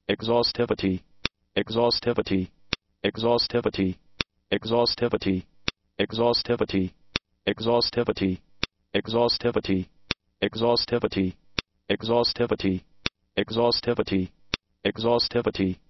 exhaustivity, exhaustivity, exhaustivity, exhaustivity, exhaustivity, exhaustivity, exhaustivity, exhaustivity, exhaustivity, exhaustivity, exhaustivity.